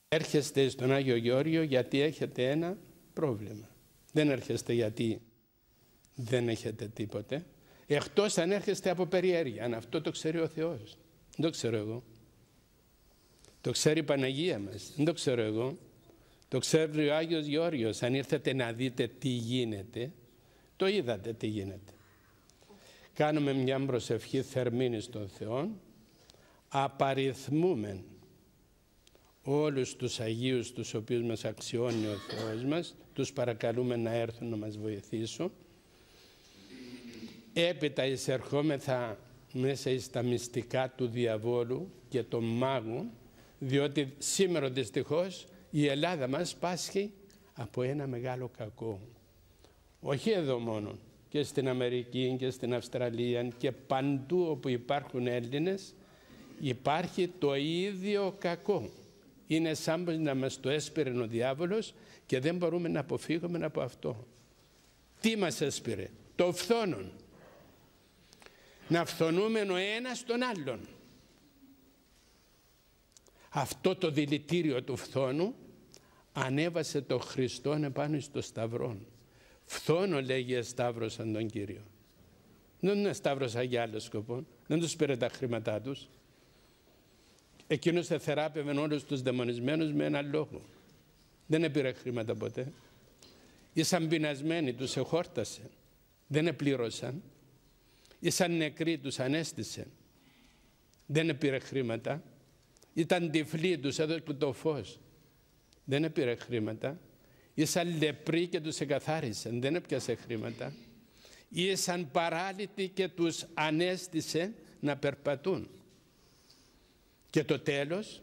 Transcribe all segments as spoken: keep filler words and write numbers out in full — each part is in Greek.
Έρχεστε στον Άγιο Γεώργιο γιατί έχετε ένα πρόβλημα. Δεν έρχεστε γιατί δεν έχετε τίποτε. Εκτός αν έρχεστε από περιέργεια. Αν αυτό το ξέρει ο Θεός. Δεν το ξέρω εγώ. Το ξέρει η Παναγία μας. Δεν το ξέρω εγώ. Το ξέρει ο Άγιος Γεώργιος. Αν ήρθατε να δείτε τι γίνεται, το είδατε τι γίνεται. Κάνουμε μια προσευχή θερμήνη στον Θεό. Απαριθμούμε όλους τους Αγίους τους οποίους μας αξιώνει ο Θεός μας. Τους παρακαλούμε να έρθουν να μας βοηθήσουν. Έπειτα εισερχόμεθα μέσα στα μυστικά του διαβόλου και των μάγων, διότι σήμερα δυστυχώς η Ελλάδα μας πάσχει από ένα μεγάλο κακό. Όχι εδώ μόνο, και στην Αμερική και στην Αυστραλία και παντού όπου υπάρχουν Έλληνες υπάρχει το ίδιο κακό. Είναι σαν πως να μας το έσπηρε ο διάβολος και δεν μπορούμε να αποφύγουμε από αυτό. Τι μας έσπηρε? Το φθόνον. Να φθονούμε ο ένας τον άλλον. Αυτό το δηλητήριο του φθόνου ανέβασε το Χριστόν επάνω στο σταυρό. Φθόνο λέγει σταύρωσαν τον Κύριο. Δεν είναι σταύρωσα για άλλο σκοπό. Δεν τους πήρε τα χρήματά τους. Εκείνος θεράπευε όλους τους δαιμονισμένους με έναν λόγο. Δεν έπειρε χρήματα ποτέ. Ήσαν πεινασμένοι, τους εχόρτασε. Δεν επλήρωσαν. Ήσαν νεκροί, τους ανέστησε. Δεν έπειρε χρήματα. Ήταν τυφλοί, τους έδωσε το φως. Δεν έπειρε χρήματα. Ήσαν λεπροί και τους εκαθάρισε. Δεν έπιασε χρήματα. Ήσαν παράλυτοι και τους ανέστησε να περπατούν. Και το τέλος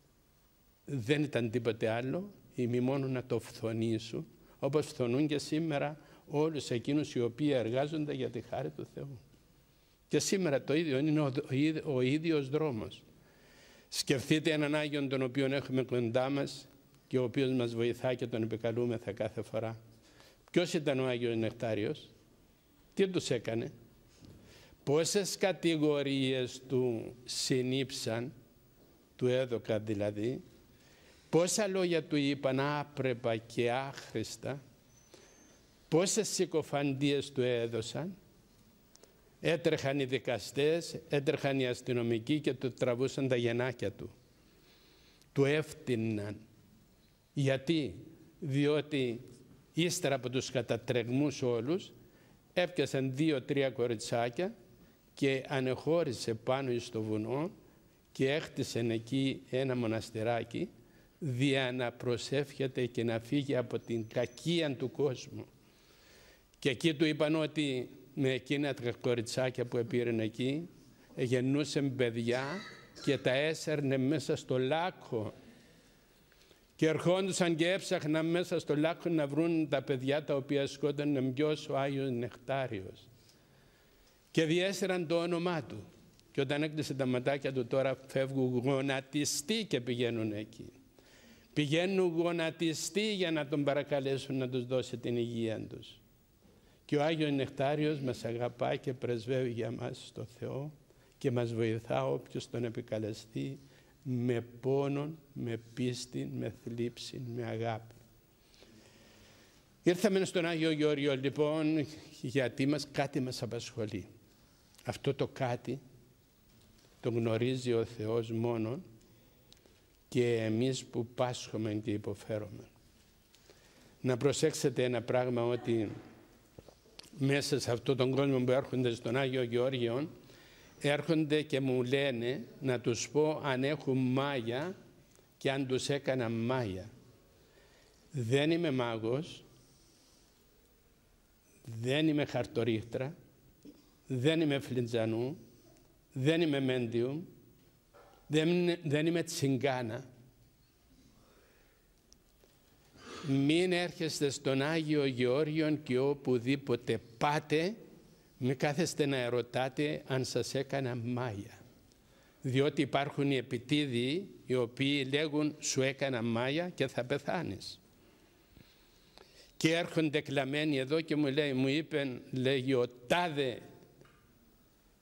δεν ήταν τίποτε άλλο ημί μόνο να το φθονήσουν, όπως φθονούν και σήμερα όλους εκείνους οι οποίοι εργάζονται για τη χάρη του Θεού. Και σήμερα το ίδιο είναι ο, ο, ο ίδιος δρόμος. Σκεφτείτε έναν Άγιον τον οποίον έχουμε κοντά μας και ο οποίος μας βοηθά και τον επικαλούμεθα κάθε φορά. Ποιος ήταν ο Άγιος Νεκτάριος? Τι τους έκανε? Πόσες κατηγορίες του συνήψαν, του έδωκα δηλαδή, πόσα λόγια του είπαν άπρεπα και άχρηστα, πόσες συκοφαντίες του έδωσαν, έτρεχαν οι δικαστές, έτρεχαν οι αστυνομικοί και του τραβούσαν τα γεννάκια του. Του έφτυναν. Γιατί? Διότι ύστερα από τους κατατρεγμούς όλους έπιασαν δύο-τρία κοριτσάκια και ανεχώρησε πάνω στο βουνό και έχτισαν εκεί ένα μοναστεράκι δια να προσεύχεται και να φύγει από την κακία του κόσμου. Και εκεί του είπαν ότι με εκείνα τα κοριτσάκια που επήραν εκεί γεννούσαν παιδιά και τα έσερνε μέσα στο λάκκο. Και ερχόντουσαν και έψαχναν μέσα στο λάκκο να βρουν τα παιδιά τα οποία σκότωνε ποιος? Ο Άγιος Νεκτάριος. Και διέσαιραν το όνομά του. Και όταν έκλεισε τα ματάκια του τώρα φεύγουν γονατιστοί και πηγαίνουν εκεί. Πηγαίνουν γονατιστοί για να τον παρακαλέσουν να τους δώσει την υγεία τους. Και ο Άγιος Νεκτάριος μας αγαπάει και πρεσβεύει για μας στο Θεό και μας βοηθά όποιος τον επικαλεστεί με πόνον, με πίστη, με θλίψη, με αγάπη. Ήρθαμε στον Άγιο Γεώργιο λοιπόν γιατί μας κάτι μας απασχολεί. Αυτό το κάτι το γνωρίζει ο Θεός μόνον και εμείς που πάσχουμε και υποφέρουμε. Να προσέξετε ένα πράγμα, ότι μέσα σε αυτόν τον κόσμο που έρχονται στον Άγιο Γεώργιο έρχονται και μου λένε να τους πω αν έχουν μάγια και αν τους έκανα μάγια. Δεν είμαι μάγος, δεν είμαι χαρτορίχτρα, δεν είμαι φλιτζανού, δεν είμαι μέντιουμ, δεν, δεν είμαι τσιγκάνα. Μην έρχεστε στον Άγιο Γεώργιο και οπουδήποτε πάτε μην κάθεστε να ερωτάτε αν σας έκανα μάγια. Διότι υπάρχουν οι επιτίδιοι οι οποίοι λέγουν σου έκανα μάγια και θα πεθάνεις. Και έρχονται κλαμμένοι εδώ και μου λέει, μου είπε, λέγει ο τάδε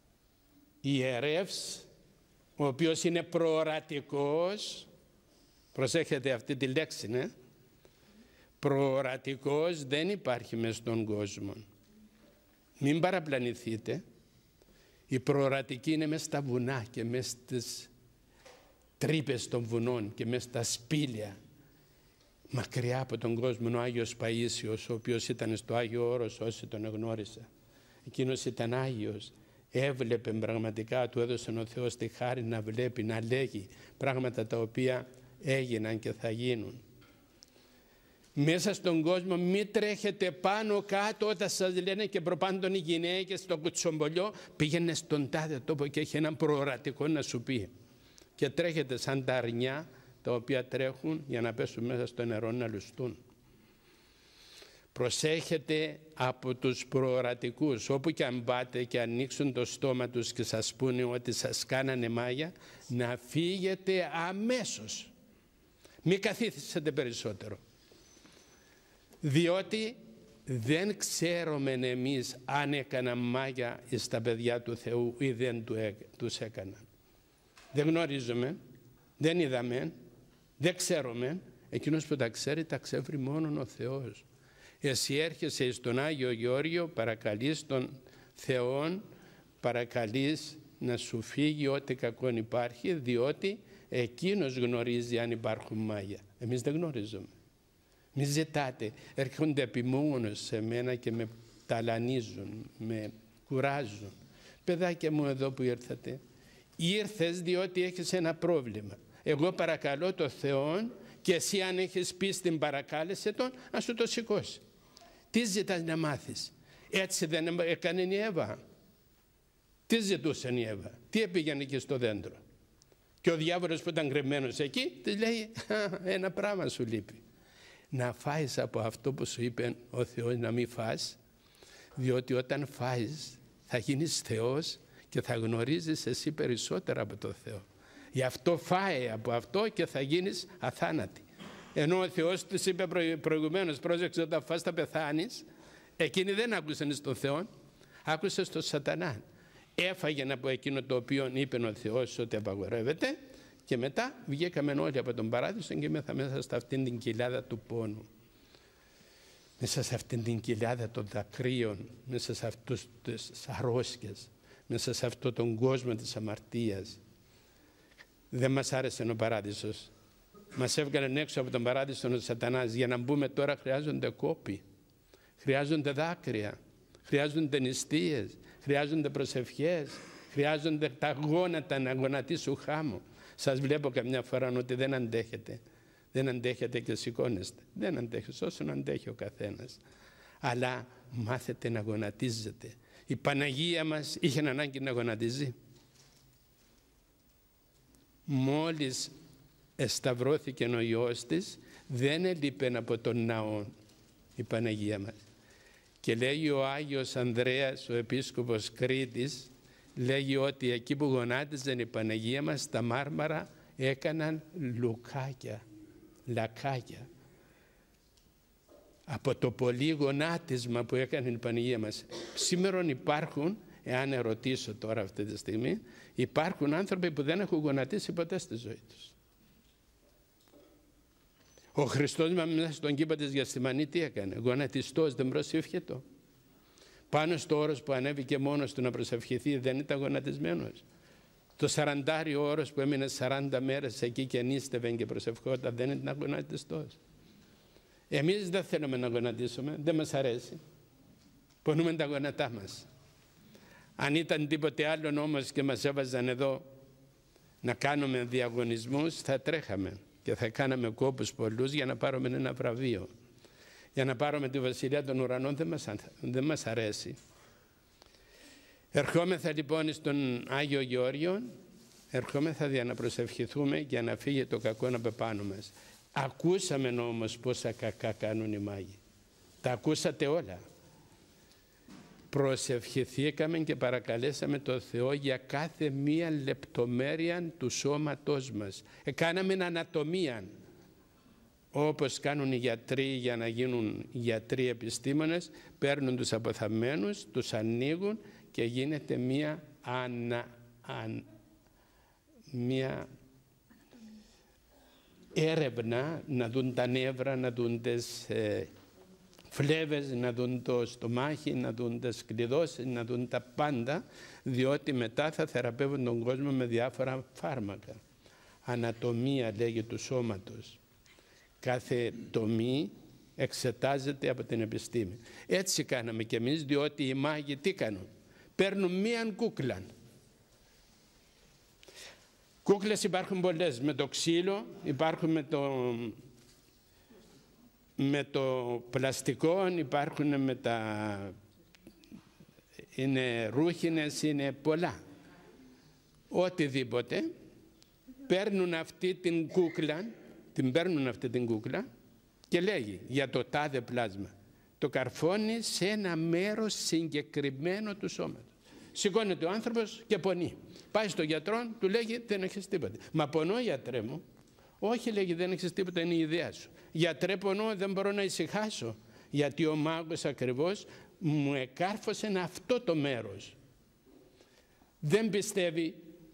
ιερεύς, ο οποίος είναι προορατικός, Προσέχετε αυτή τη λέξη, ναι. Προορατικός δεν υπάρχει μες στον κόσμο. Μην παραπλανηθείτε. Η προορατική είναι μέσα στα βουνά και μέσα στις τρύπες των βουνών και μέσα στα σπήλια. Μακριά από τον κόσμο ο Άγιος Παΐσιος, ο οποίος ήταν στο Άγιο Όρος, όσοι τον εγνώρισα. Εκείνος ήταν Άγιος. Έβλεπε πραγματικά, του έδωσε ο Θεός τη χάρη να βλέπει, να λέγει πράγματα τα οποία έγιναν και θα γίνουν. Μέσα στον κόσμο μην τρέχετε πάνω κάτω όταν σας λένε και προπάντων οι γυναίκες στο κουτσομπολιό, πήγαινε στον τάδε τόπο και έχει έναν προορατικό να σου πει. Και τρέχετε σαν τα αρνιά τα οποία τρέχουν για να πέσουν μέσα στο νερό να λουστούν. Προσέχετε από τους προορατικούς, όπου και αν πάτε και ανοίξουν το στόμα τους και σας πούνε ότι σας κάνανε μάγια, να φύγετε αμέσως. Μην καθίσετε περισσότερο. Διότι δεν ξέρουμε εμείς αν έκαναν μάγια στα παιδιά του Θεού ή δεν τους έκαναν. Δεν γνωρίζουμε, δεν είδαμε, δεν ξέρουμε. Εκείνος που τα ξέρει τα ξέρει μόνον ο Θεός. Εσύ έρχεσαι στον Άγιο Γεώργιο, παρακαλείς τον Θεόν, παρακαλείς να σου φύγει ό,τι κακόν υπάρχει, διότι εκείνος γνωρίζει αν υπάρχουν μάγια. Εμείς δεν γνωρίζουμε. Μη ζητάτε, έρχονται επιμόνως σε μένα και με ταλανίζουν, με κουράζουν. Παιδάκια μου εδώ που ήρθατε, ήρθες διότι έχεις ένα πρόβλημα. Εγώ παρακαλώ το Θεό και εσύ αν έχεις πίστη παρακάλεσε τον να σου το σηκώσει. Τι ζητάς να μάθεις? Έτσι δεν έκανε η Εύα? Τι ζητούσε η Εύα? Τι έπηγαινε εκεί στο δέντρο? Και ο διάβολος που ήταν κρεμμένος εκεί της λέει ένα πράγμα σου λείπει. Να φάεις από αυτό που σου είπε ο Θεός να μην φας, διότι όταν φάεις θα γίνεις Θεός και θα γνωρίζεις εσύ περισσότερα από το Θεό. Γι' αυτό φάε από αυτό και θα γίνεις αθάνατη. Ενώ ο Θεός της είπε προηγουμένως, πρόσεξε όταν φας θα πεθάνεις, εκείνοι δεν άκουσαν στον Θεό, άκουσε στον Σατανά. Έφαγε από εκείνο το οποίο είπε ο Θεός ότι απαγορεύεται και μετά βγήκαμε όλοι από τον παράδεισο και μέσα, μέσα σε αυτήν την κοιλάδα του πόνου. Μέσα σε αυτήν την κοιλάδα των δακρύων, μέσα σε αυτούς τις αρρώσκες, μέσα σε αυτόν τον κόσμο της αμαρτίας. Δεν μας άρεσε ο παράδεισος. Μας έβγαλε έξω από τον παράδεισο ο Σατανάς. Για να μπούμε τώρα χρειάζονται κόποι, χρειάζονται δάκρυα, χρειάζονται νηστείες, χρειάζονται προσευχές, χρειάζονται τα γόνατα να γονατίσουν χάμω. Σας βλέπω καμιά φορά ότι δεν αντέχετε. Δεν αντέχετε και σηκώνεστε. Δεν αντέχεις όσον αντέχει ο καθένας. Αλλά μάθετε να γονατίζετε. Η Παναγία μας είχε ανάγκη να γονατίζει. Μόλις εσταυρώθηκε ο Υιός της, δεν έλειπε από τον ναό η Παναγία μας. Και λέει ο Άγιος Ανδρέας, ο επίσκοπος Κρήτης, λέγει ότι εκεί που γονάτιζε η Παναγία μας, τα μάρμαρα έκαναν λουκάκια, λακάκια. Από το πολύ γονάτισμα που έκανε η Παναγία μας. Σήμερα υπάρχουν, εάν ερωτήσω τώρα αυτή τη στιγμή, υπάρχουν άνθρωποι που δεν έχουν γονατίσει ποτέ στη ζωή τους. Ο Χριστός μέσα στον κήπο της Γεθσιμανή τι έκανε? Γονατιστός, δεν προσεύχετο? Πάνω στο όρος που ανέβηκε μόνος του να προσευχηθεί δεν ήταν γονατισμένος? Το σαραντάριο όρος που έμεινε σαράντα μέρες εκεί και νίστευε και προσευχόταν δεν ήταν γονατιστός? Εμείς δεν θέλουμε να γονατίσουμε, δεν μας αρέσει. Πονούμε τα γονατά μας. Αν ήταν τίποτε άλλο όμως και μας έβαζαν εδώ να κάνουμε διαγωνισμούς, θα τρέχαμε και θα κάναμε κόπους πολλούς για να πάρουμε ένα βραβείο. Για να πάρουμε τη Βασιλεία των Ουρανών δεν μας, δεν μας αρέσει. Ερχόμεθα λοιπόν στον Άγιο Γεώργιο, ερχόμεθα για να προσευχηθούμε για να φύγει το κακό από πάνω μας. Ακούσαμε όμως πόσα κακά κάνουν οι μάγοι. Τα ακούσατε όλα. Προσευχηθήκαμε και παρακαλέσαμε τον Θεό για κάθε μία λεπτομέρεια του σώματός μας. Έκαναμε ανατομία, όπως κάνουν οι γιατροί για να γίνουν γιατροί επιστήμονες. Παίρνουν τους αποθαμένους, τους ανοίγουν και γίνεται μία, ανα, αν, μία έρευνα, να δουν τα νεύρα, να δουν τις ε, φλέβες, να δουν το στομάχι, να δουν τις κλειδώσεις, να δουν τα πάντα, διότι μετά θα θεραπεύουν τον κόσμο με διάφορα φάρμακα. Ανατομία λέγει του σώματος. Κάθε τομή εξετάζεται από την επιστήμη. Έτσι κάναμε κι εμείς, διότι οι μάγοι τι κάνουν? Παίρνουν μίαν κούκλα. Κούκλες υπάρχουν πολλές, με το ξύλο, υπάρχουν με το, με το πλαστικό, υπάρχουν με τα... είναι ρούχινες, είναι πολλά. Οτιδήποτε, παίρνουν αυτή την κούκλα, την παίρνουν αυτή την κούκλα και λέγει για το τάδε πλάσμα. Το καρφώνει σε ένα μέρος συγκεκριμένο του σώματος. Σηκώνεται ο άνθρωπος και πονεί. Πάει στο γιατρό, του λέγει δεν έχεις τίποτα. Μα πονώ γιατρέ μου? Όχι, λέγει, δεν έχεις τίποτα, είναι η ιδέα σου. Γιατρέ, πονώ, δεν μπορώ να ησυχάσω. Γιατί ο μάγος ακριβώς μου εκάρφωσε αυτό το μέρος. Δεν πιστεύει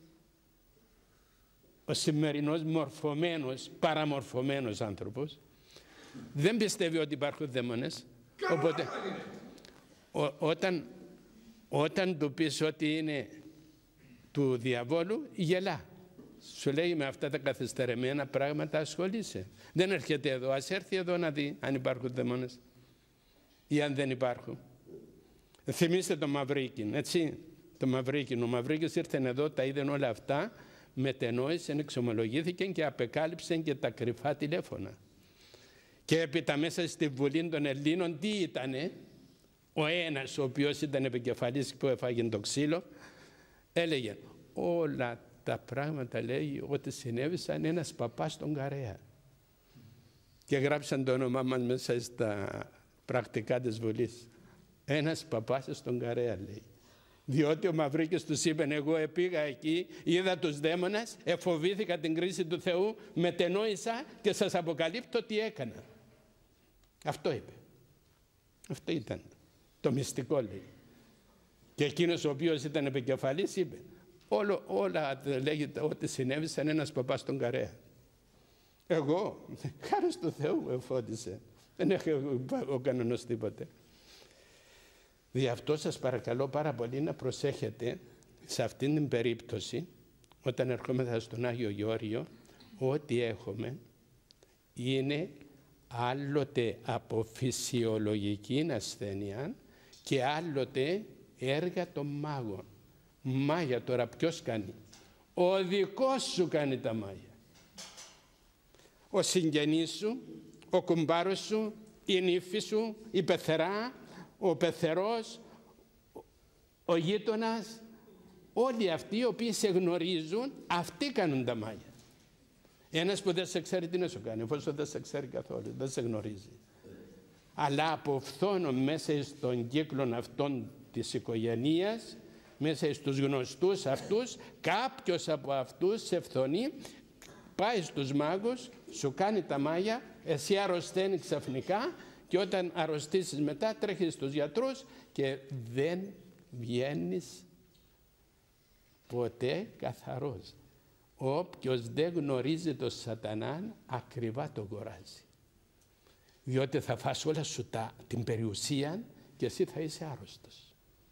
ο σημερινός μορφωμένος, παραμορφωμένος άνθρωπος. Δεν πιστεύει ότι υπάρχουν δαίμονες. Οπότε ό, όταν, όταν του πεις ότι είναι του διαβόλου, γελά. Σου λέει με αυτά τα καθυστερεμένα πράγματα ασχολείσαι. Δεν έρχεται εδώ, ας έρθει εδώ να δει αν υπάρχουν δαίμονες ή αν δεν υπάρχουν. Θυμήστε το Μαυρίκιν, έτσι. Το Μαυρίκιν, ο Μαυρίκης ήρθε εδώ, τα είδε όλα αυτά, μετενόησε, εξομολογήθηκε και απεκάλυψε και τα κρυφά τηλέφωνα. Και έπειτα μέσα στη Βουλή των Ελλήνων τι ήτανε? Ο ένας ο οποίος ήταν επικεφαλής που έφαγε το ξύλο, έλεγε όλα τα πράγματα, λέει, ότι συνέβησαν ένας παπάς στον Καρέα. Και γράψαν το όνομά μας μέσα στα πρακτικά της Βουλής. Ένας παπάς στον Καρέα, λέει. Διότι ο Μαυρίκης τους είπε, εγώ πήγα εκεί, είδα τους δαίμονες, εφοβήθηκα την κρίση του Θεού, μετενόησα και σας αποκαλύπτω τι έκανα. Αυτό είπε. Αυτό ήταν το μυστικό, λέει. Και εκείνος ο οποίος ήταν επικεφαλής είπε, όλο, όλα λέγεται ότι συνέβησαν ένας παπάς στον Καρέα. Εγώ, χάρη του Θεού εφώτισε. Δεν έχω ο κανονός τίποτε. Δι' αυτό σας παρακαλώ πάρα πολύ να προσέχετε σε αυτήν την περίπτωση, όταν ερχόμεθα στον Άγιο Γεώργιο, ό,τι έχουμε είναι άλλοτε από φυσιολογική ασθένεια και άλλοτε έργα των μάγων. Μάγια τώρα ποιος κάνει? Ο δικός σου κάνει τα μάγια. Ο συγγενής σου, ο κουμπάρος σου, η νύφη σου, η πεθερά, ο πεθερός, ο γείτονας, όλοι αυτοί οι οποίοι σε γνωρίζουν, αυτοί κάνουν τα μάγια. Ένας που δεν σε ξέρει τι να σου κάνει, εφόσον δεν σε ξέρει καθόλου, δεν σε γνωρίζει. Αλλά από φθόνο μέσα στον κύκλο αυτών της οικογένειας, μέσα στους γνωστούς αυτούς, κάποιος από αυτούς σε φθονεί, πάει στους μάγους, σου κάνει τα μάγια, εσύ αρρωσταίνει ξαφνικά και όταν αρρωστήσεις μετά τρέχεις στους γιατρούς και δεν βγαίνεις ποτέ καθαρός. Όποιος δεν γνωρίζει τον σατανά ακριβά τον κοράζει. Διότι θα φας όλα σου τα, την περιουσία και εσύ θα είσαι άρρωστος.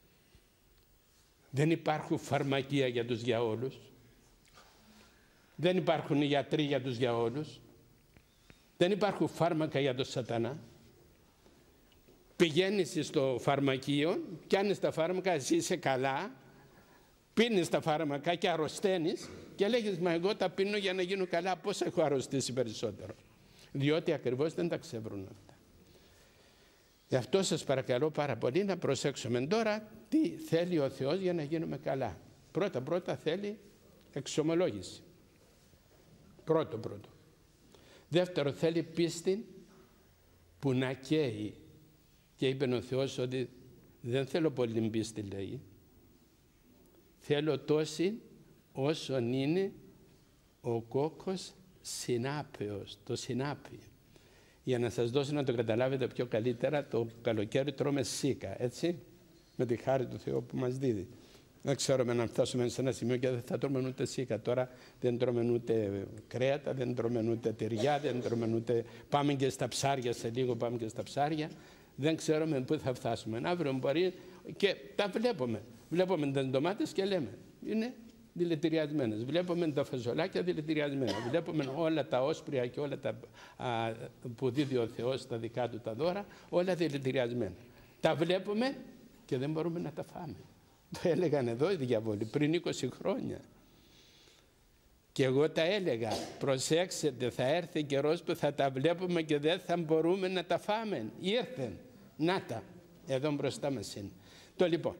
Δεν υπάρχουν φαρμακεία για τους για όλους. Δεν υπάρχουν γιατροί για τους για όλους. Δεν υπάρχουν φάρμακα για τον σατανά. Πηγαίνεις στο φαρμακείο, πιάνεις τα φάρμακα, εσύ είσαι καλά, πίνεις τα φάρμακα και αρρωσταίνεις και λέγεις, μα εγώ τα πίνω για να γίνω καλά, πώς έχω αρρωστήσει περισσότερο? Διότι ακριβώς δεν τα ξεβρούν αυτά. Γι' αυτό σας παρακαλώ πάρα πολύ να προσέξουμε τώρα τι θέλει ο Θεός για να γίνουμε καλά. Πρώτα πρώτα θέλει εξομολόγηση. Πρώτο πρώτο. Δεύτερο θέλει πίστη που να καίει. Και είπε ο Θεός ότι δεν θέλω πολύ πίστη, λέει. Θέλω τόση όσον είναι ο κόκκος συνάπεος, το συνάπη. Για να σας δώσω να το καταλάβετε πιο καλύτερα, το καλοκαίρι τρώμε σίκα, έτσι, με τη χάρη του Θεού που μας δίδει. Δεν ξέρουμε αν φτάσουμε σε ένα σημείο και δεν θα τρώμε ούτε σίκα. Τώρα δεν τρώμε ούτε κρέατα, δεν τρώμε ούτε τυριά, δεν τρώμε ούτε... Πάμε και στα ψάρια σε λίγο, πάμε και στα ψάρια. Δεν ξέρουμε πού θα φτάσουμε. Αύριο μπορεί και τα βλέπουμε. Βλέπουμε τις ντομάτες και λέμε, είναι δηλητηριασμένες. Βλέπουμε τα φασολάκια δηλητηριασμένα. Βλέπουμε όλα τα όσπρια και όλα τα α, που δίδει ο Θεός τα δικά του τα δώρα, όλα δηλητηριασμένα. Τα βλέπουμε και δεν μπορούμε να τα φάμε. Το έλεγαν εδώ οι διαβόλοι πριν είκοσι χρόνια. Και εγώ τα έλεγα, προσέξτε, θα έρθει καιρός που θα τα βλέπουμε και δεν θα μπορούμε να τα φάμε. Ήρθεν, να τα, εδώ μπροστά μας είναι. Το λοιπόν,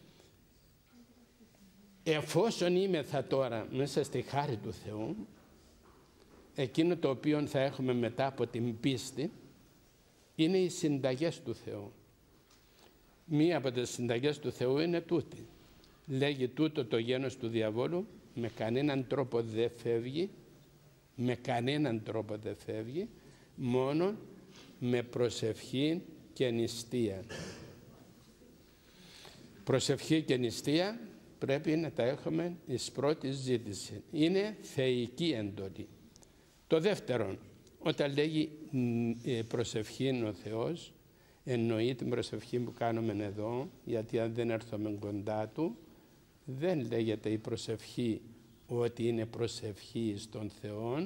εφόσον είμαι θα τώρα μέσα στη χάρη του Θεού, εκείνο το οποίο θα έχουμε μετά από την πίστη είναι οι συνταγές του Θεού. Μία από τις συνταγές του Θεού είναι τούτη. Λέγει τούτο το γένος του διαβόλου με κανέναν τρόπο δεν φεύγει, με κανέναν τρόπο δεν φεύγει, μόνο με προσευχή και νηστεία. Προσευχή και νηστεία πρέπει να τα έχουμε εις πρώτη ζήτηση. Είναι θεϊκή εντολή. Το δεύτερο, όταν λέγει προσευχή ο Θεός, εννοεί την προσευχή που κάνουμε εδώ, γιατί αν δεν έρθουμε κοντά Του, δεν λέγεται η προσευχή ότι είναι προσευχή στον Θεό.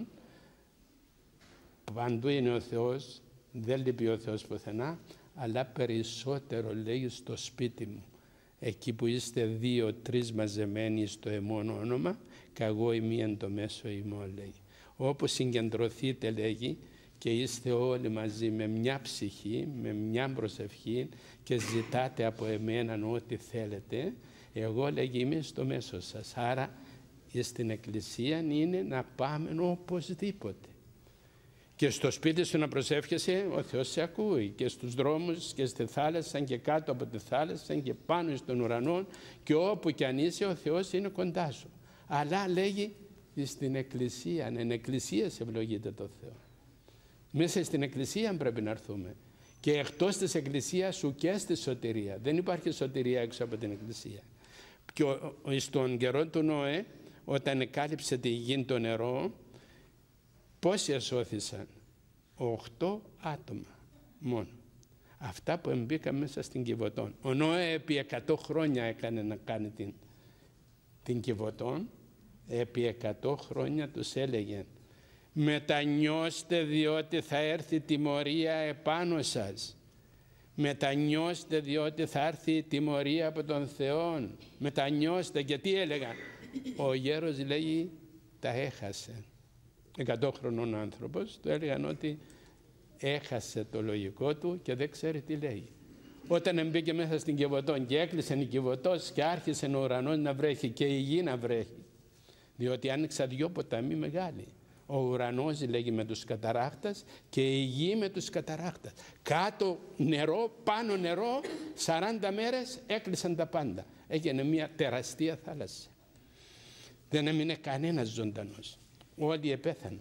Παντού είναι ο Θεός, δεν λείπει ο Θεός πουθενά, αλλά περισσότερο λέγει στο σπίτι μου. Εκεί που είστε δύο-τρεις μαζεμένοι στο εμόν όνομα, και εγώ είμαι εν το μέσο ημών, λέει. Όπου συγκεντρωθείτε, λέγει, και είστε όλοι μαζί με μια ψυχή, με μια προσευχή και ζητάτε από εμένα ό,τι θέλετε, εγώ, λέγει, είμαι στο μέσο σας. Άρα στην εκκλησία είναι να πάμε οπωσδήποτε. Και στο σπίτι σου να προσεύχεσαι, ο Θεός σε ακούει. Και στους δρόμους και στη θάλασσα και κάτω από τη θάλασσα και πάνω στον ουρανό και όπου κι αν είσαι, ο Θεός είναι κοντά σου. Αλλά λέγει στην εκκλησία, εν εκκλησία σε ευλογείται το Θεό. Μέσα στην εκκλησία πρέπει να έρθουμε. Και εκτός της εκκλησίας σου και στη σωτηρία. Δεν υπάρχει σωτηρία έξω από την εκκλησία. Και στον καιρό του Νοέ, όταν εκάλυψε τη γη το νερό, πόσοι εσώθησαν? Οχτώ άτομα μόνο. Αυτά που εμπήκαν μέσα στην Κιβωτόν. Ο Νοέ επί εκατό χρόνια έκανε να κάνει την, την Κιβωτόν. Επί εκατό χρόνια τους έλεγε, μετανιώστε διότι θα έρθει τιμωρία επάνω σας. Μετανιώστε διότι θα έρθει η τιμωρία από τον Θεό. Μετανιώστε. Και τι έλεγαν? Ο γέρος, λέγει, τα έχασε. Εκατό χρονών άνθρωπος, του έλεγαν ότι έχασε το λογικό του και δεν ξέρει τι λέει. Όταν μπήκε μέσα στην Κιβωτόν και έκλεισε η Κιβωτός και άρχισε ο ουρανός να βρέχει και η γη να βρέχει, διότι άνοιξαν δυο ποταμοί μεγάλοι. Ο ουρανός, λέγει, με τους καταράχτας και η γη με τους καταράχτας. Κάτω νερό, πάνω νερό, σαράντα μέρες έκλεισαν τα πάντα. Έγινε μια τεραστία θάλασσα. Δεν έμεινε κανένας ζωντανός. Όλοι επέθαναν.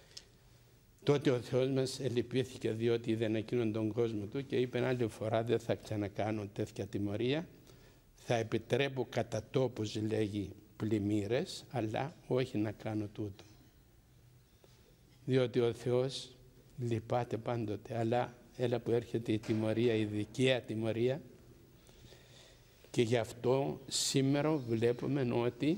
Τότε ο Θεός μας ελυπήθηκε διότι είδε εκείνον τον κόσμο του και είπε άλλη φορά δεν θα ξανακάνω τέτοια τιμωρία. Θα επιτρέπω κατά τόπους, λέγει, πλημμύρες, αλλά όχι να κάνω τούτο. Διότι ο Θεός λυπάται πάντοτε, αλλά έλα που έρχεται η τιμωρία, η δικαία τιμωρία, και γι' αυτό σήμερα βλέπουμε ότι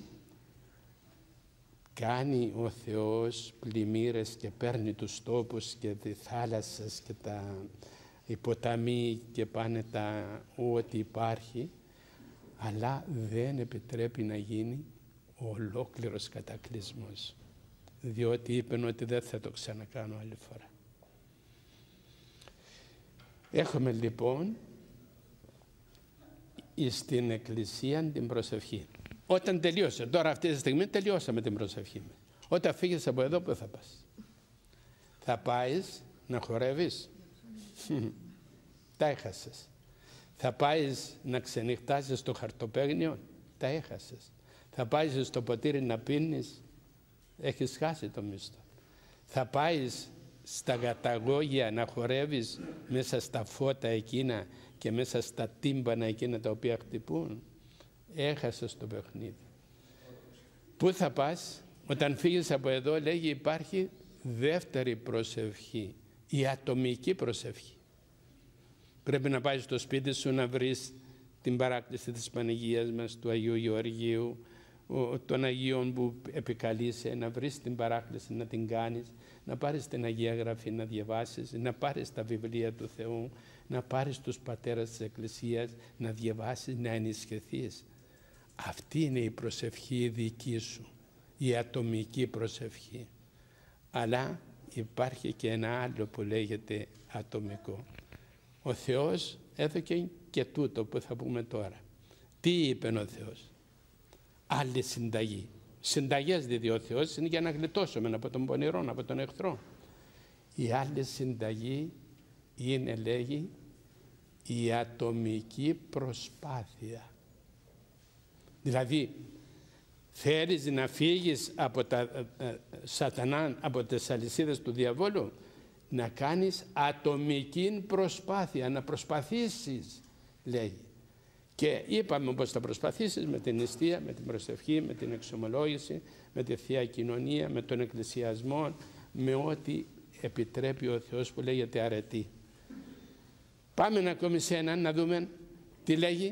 κάνει ο Θεός πλημμύρες και παίρνει τους τόπους και τη θάλασσα και τα οι ποταμοί και πάνε τα ό,τι υπάρχει, αλλά δεν επιτρέπει να γίνει ολόκληρος κατακλυσμός, διότι είπεν ότι δεν θα το ξανακάνω άλλη φορά. Έχουμε λοιπόν στην εκκλησία την προσευχή. Όταν τελείωσε, τώρα αυτή τη στιγμή τελειώσαμε την προσευχή. Όταν φύγεις από εδώ, πού θα πας? Θα πάεις να χορεύεις? Τα έχασες. Θα πάεις να ξενυχτάσεις στο χαρτοπέγνιο? Τα έχασες. Θα πάεις στο ποτήρι να πίνεις? Έχεις χάσει το μισθό. Θα πάεις στα καταγόγια να χορεύεις μέσα στα φώτα εκείνα και μέσα στα τύμπανα εκείνα τα οποία χτυπούν? έχασες το παιχνίδι. Πού θα πας? Όταν φύγεις από εδώ, λέγει, υπάρχει δεύτερη προσευχή, η ατομική προσευχή. Πρέπει να πάει στο σπίτι σου να βρεις την παράκληση της Παναγίας μας, του Αγίου Γεωργίου, των Αγίων που επικαλείσαι, να βρεις την παράκληση, να την κάνεις, να πάρεις την Αγία Γραφή να διαβάσεις, να πάρεις τα βιβλία του Θεού, να πάρεις τους πατέρες της Εκκλησίας, να διαβάσεις, να ενισχυθείς. Αυτή είναι η προσευχή δική σου, η ατομική προσευχή. Αλλά υπάρχει και ένα άλλο που λέγεται ατομικό. Ο Θεός έδωκε και τούτο που θα πούμε τώρα. Τι είπε ο Θεός? Άλλη συνταγή. Συνταγές δίδει ο Θεός, είναι για να γλιτώσουμε από τον πονηρό, από τον εχθρό. Η άλλη συνταγή είναι, λέγει, η ατομική προσπάθεια. Δηλαδή, θέλεις να φύγεις από τα ε, ε, σατανά, από τις αλυσίδες του διαβόλου, να κάνεις ατομική προσπάθεια, να προσπαθήσεις, λέει. Και είπαμε πως θα προσπαθήσεις με την νηστεία, με την προσευχή, με την εξομολόγηση, με τη Θεία Κοινωνία, με τον εκκλησιασμό, με ό,τι επιτρέπει ο Θεός που λέγεται αρετή. Πάμε ακόμη σε έναν να δούμε τι λέγει.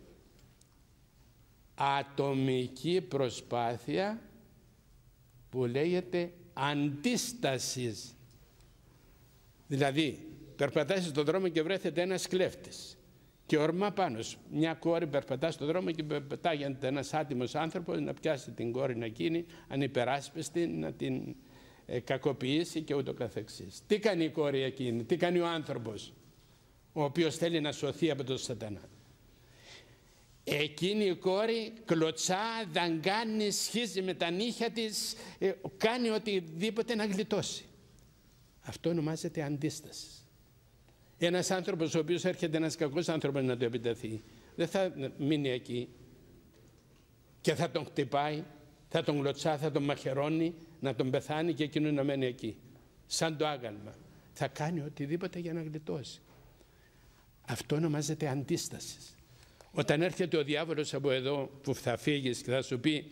Ατομική προσπάθεια που λέγεται αντίστασης. Δηλαδή, περπατάς στον δρόμο και βρέθεται ένας κλέφτης και ορμά πάνω σου. Μια κόρη περπατά στον δρόμο και πετάγεται ένας άτιμος άνθρωπος να πιάσει την κόρη εκείνη, ανυπεράσπιστη, να την ε, κακοποιήσει και ούτω καθεξής. Τι κάνει η κόρη εκείνη, τι κάνει ο άνθρωπος, ο οποίος θέλει να σωθεί από τον σατανά? Εκείνη η κόρη κλωτσά, δαγκάνει, σχίζει με τα νύχια της, ε, κάνει οτιδήποτε να γλιτώσει. Αυτό ονομάζεται αντίσταση. Ένας άνθρωπος ο οποίος έρχεται, ένας κακός άνθρωπος να το επιτεθεί, δεν θα μείνει εκεί και θα τον χτυπάει, θα τον γλωτσά, θα τον μαχαιρώνει, να τον πεθάνει και εκείνο να μένει εκεί, σαν το άγαλμα. Θα κάνει οτιδήποτε για να γλιτώσει. Αυτό ονομάζεται αντίσταση. Όταν έρχεται ο διάβολος από εδώ που θα φύγεις και θα σου πει,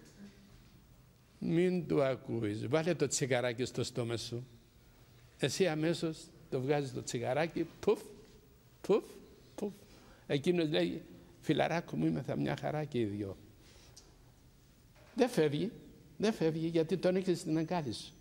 μην του ακούεις, βάλε το τσιγαράκι στο στόμα σου. Εσύ αμέσως το βγάζεις το τσιγαράκι, πουφ, πουφ, πουφ. Εκείνος λέει, φιλαράκο μου, είμαι θα μια χαρά και οι δυο. Δεν φεύγει, δεν φεύγει γιατί τον έχεις στην αγκάλη σου.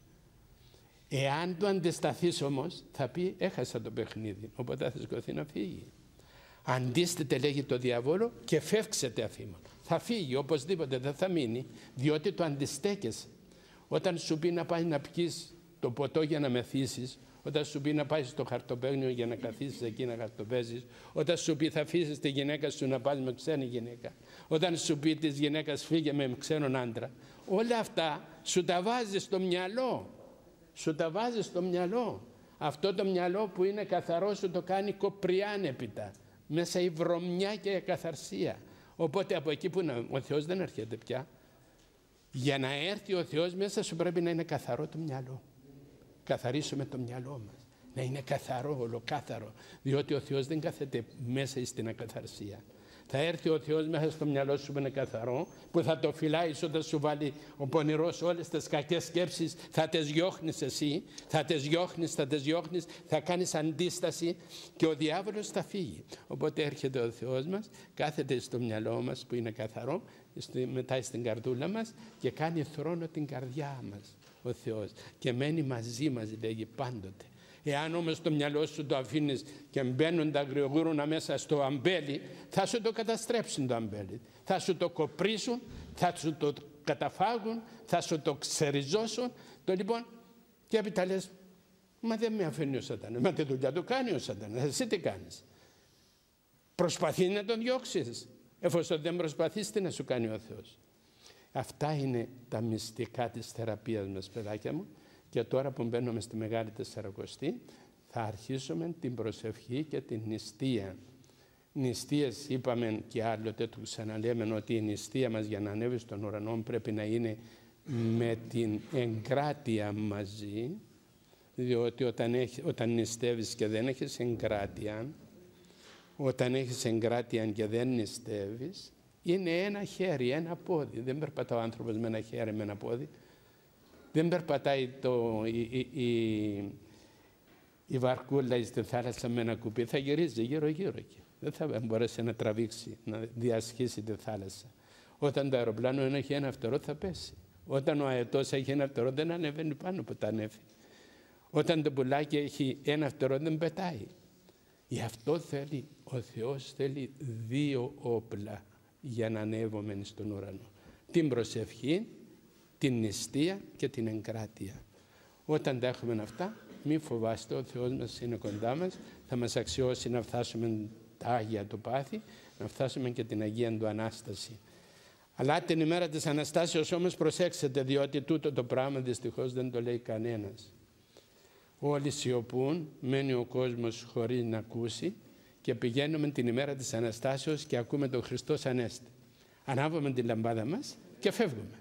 Εάν του αντισταθείς όμως, θα πει, έχασα το παιχνίδι, οπότε θα σηκωθεί να φύγει. Αντίσταται, λέγει, το διαβόλο και φεύξετε αφήμων. Θα φύγει οπωσδήποτε, δεν θα μείνει, διότι το αντιστέκεσαι. Όταν σου πει να πάει να πιεις το ποτό για να μεθύσεις, όταν σου πει να πάει στο χαρτοπέγνιο για να καθίσεις εκεί να χαρτοπέζεις, όταν σου πει θα αφήσεις τη γυναίκα σου να πας με ξένη γυναίκα, όταν σου πει της γυναίκας φύγε με ξένον άντρα, όλα αυτά σου τα βάζεις στο μυαλό. Σου τα βάζεις στο μυαλό. Αυτό το μυαλό που είναι καθαρό σου το κάνει κοπριάνεπιτα. Μέσα η βρωμιά και η ακαθαρσία. Οπότε από εκεί που είναι, ο Θεός δεν έρχεται πια. Για να έρθει ο Θεός μέσα σου πρέπει να είναι καθαρό το μυαλό. Καθαρίσουμε το μυαλό μας. Να είναι καθαρό, ολοκάθαρο. Διότι ο Θεός δεν κάθεται μέσα στην ακαθαρσία. Θα έρθει ο Θεός μέσα στο μυαλό σου που είναι καθαρό, που θα το φυλάει όταν σου βάλει ο πονηρός όλες τις κακές σκέψεις, θα τις διώχνεις εσύ, θα τις διώχνεις, θα τις διώχνεις, θα κάνεις αντίσταση και ο διάβολος θα φύγει. Οπότε έρχεται ο Θεός μας, κάθεται στο μυαλό μας που είναι καθαρό, μετά στην καρδούλα μας και κάνει θρόνο την καρδιά μας ο Θεός και μένει μαζί μας, λέγει, πάντοτε. Εάν όμως το μυαλό σου το αφήνεις και μπαίνουν τα αγριογούρουνα μέσα στο αμπέλι, θα σου το καταστρέψουν το αμπέλι. Θα σου το κοπρίσουν, θα σου το καταφάγουν, θα σου το ξεριζώσουν. Το λοιπόν, και έπειτα λες, μα δεν με αφήνει ο Σατανάς. Μα τη δουλειά του κάνει ο Σατανάς. Εσύ τι κάνεις? Προσπαθεί να τον διώξεις. Εφόσον δεν προσπαθείς, τι να σου κάνει ο Θεός? Αυτά είναι τα μυστικά της θεραπείας μας, παιδάκια μου. Και τώρα που μπαίνουμε στη Μεγάλη Τεσσαρακοστή, θα αρχίσουμε την προσευχή και την νηστεία. Νηστείες είπαμε και άλλοτε του ξαναλέμε ότι η νηστεία μας για να ανέβει στον ουρανό πρέπει να είναι με την εγκράτεια μαζί, διότι όταν, έχει, όταν νηστεύεις και δεν έχεις εγκράτεια, όταν έχεις εγκράτεια και δεν νηστεύεις, είναι ένα χέρι, ένα πόδι. Δεν περπατά ο άνθρωπος με ένα χέρι, με ένα πόδι. Δεν περπατάει το, η, η, η, η βαρκούλα στη θάλασσα με ένα κουπί. Θα γυρίζει γύρω-γύρω εκεί. Δεν θα μπορέσει να τραβήξει, να διασχίσει τη θάλασσα. Όταν το αεροπλάνο έχει ένα φτερό θα πέσει. Όταν ο αετός έχει ένα φτερό δεν ανεβαίνει πάνω από τα ανέφη. Όταν το πουλάκι έχει ένα φτερό δεν πετάει. Γι' αυτό θέλει, ο Θεός θέλει δύο όπλα για να ανέβουμε στον ουρανό. Την προσευχή, την νηστεία και την εγκράτεια. Όταν τα έχουμε αυτά, μη φοβάστε, ο Θεός μας είναι κοντά μας, θα μας αξιώσει να φτάσουμε τα Άγια του Πάθη, να φτάσουμε και την Αγία του Ανάσταση. Αλλά την ημέρα της Αναστάσεως όμως προσέξτε, διότι τούτο το πράγμα δυστυχώς δεν το λέει κανένας. Όλοι σιωπούν, μένει ο κόσμος χωρίς να ακούσει και πηγαίνουμε την ημέρα της Αναστάσεως και ακούμε τον Χριστός Ανέστη. Ανάβουμε την λαμπάδα μας και φεύγουμε.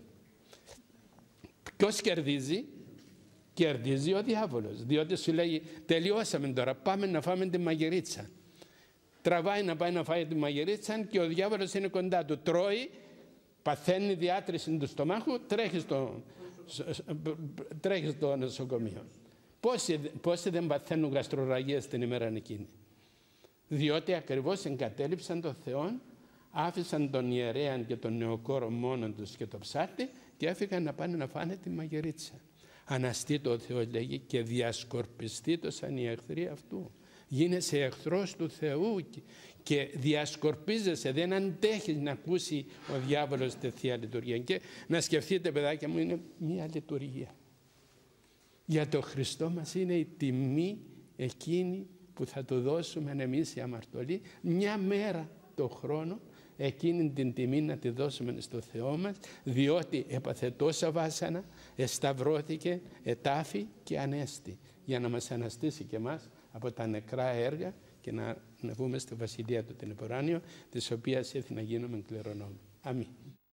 Ποιος κερδίζει? Κερδίζει ο διάβολος, διότι σου λέει τελειώσαμε τώρα, πάμε να φάμε τη μαγειρίτσα. Τραβάει να πάει να φάει τη μαγειρίτσα και ο διάβολος είναι κοντά του. Τρώει, παθαίνει διάτρηση του στομάχου, τρέχει στο, τρέχει στο νοσοκομείο. Πόσοι, πόσοι δεν παθαίνουν γαστροραγίες την ημέρα εκείνη? Διότι ακριβώς εγκατέλειψαν τον Θεό, άφησαν τον ιερέα και τον νεοκόρο μόνον τους και το ψάρτη και έφυγαν να πάνε να φάνε τη μαγειρίτσα. Αναστήτω ο Θεός λέγει και διασκορπιστήτω σαν οι εχθροί αυτού. Γίνεσαι εχθρός του Θεού και διασκορπίζεσαι, δεν αντέχεις να ακούσει ο διάβολος τη Θεία Λειτουργία. Και να σκεφτείτε, παιδάκια μου, είναι μία λειτουργία. Για το Χριστό μας είναι η τιμή εκείνη που θα του δώσουμε εμείς οι αμαρτωλοί, μια μέρα το χρόνο, εκείνη την τιμή να τη δώσουμε στο Θεό μας, διότι έπαθε τόσα βάσανα, εσταυρώθηκε, ετάφη και ανέστη, για να μας αναστήσει και εμάς από τα νεκρά έργα και να, να βγούμε στη Βασιλεία του την Επουράνιο, της οποίας ήθελε να γίνουμε κληρονόμοι. Αμήν.